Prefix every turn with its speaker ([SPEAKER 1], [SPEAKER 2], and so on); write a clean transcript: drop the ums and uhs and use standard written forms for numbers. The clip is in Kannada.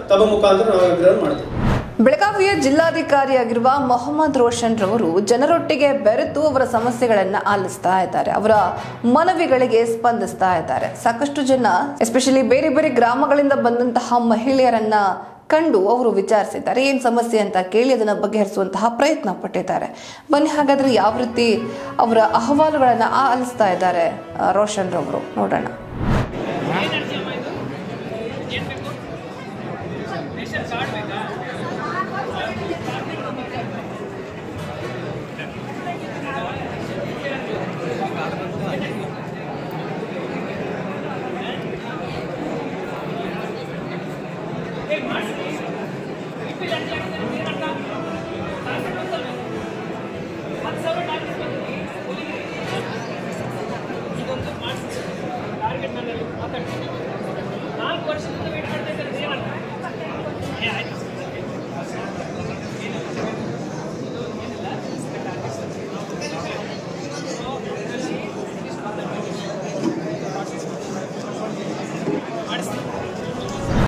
[SPEAKER 1] ತಮ್ಮ ಮುಖಾಂತರ ನಾವು ವಿಗ್ರಹ ಮಾಡ್ತೀವಿ.
[SPEAKER 2] ಬೆಳಗಾವಿಯ ಜಿಲ್ಲಾಧಿಕಾರಿಯಾಗಿರುವ ಮೊಹಮ್ಮದ್ ರೋಷನ್ ರವರು ಜನರೊಟ್ಟಿಗೆ ಬೆರೆತು ಅವರ ಸಮಸ್ಯೆಗಳನ್ನು ಆಲಿಸ್ತಾ ಇದ್ದಾರೆ. ಅವರ ಮನವಿಗಳಿಗೆ ಸ್ಪಂದಿಸ್ತಾ ಇದ್ದಾರೆ. ಸಾಕಷ್ಟು ಜನ ಎಸ್ಪೆಷಲಿ ಬೇರೆ ಬೇರೆ ಗ್ರಾಮಗಳಿಂದ ಬಂದಂತಹ ಮಹಿಳೆಯರನ್ನ ಕಂಡು ಅವರು ವಿಚಾರಿಸಿದ್ದಾರೆ. ಏನು ಸಮಸ್ಯೆ ಅಂತ ಕೇಳಿ ಅದನ್ನು ಬಗೆಹರಿಸುವಂತಹ ಪ್ರಯತ್ನ ಪಟ್ಟಿದ್ದಾರೆ. ಬನ್ನಿ ಹಾಗಾದ್ರೆ ಯಾವ ರೀತಿ ಅವರ ಅಹವಾಲುಗಳನ್ನು ಆಲಿಸ್ತಾ ಇದ್ದಾರೆ ರೋಷನ್ ರವರು ನೋಡೋಣ.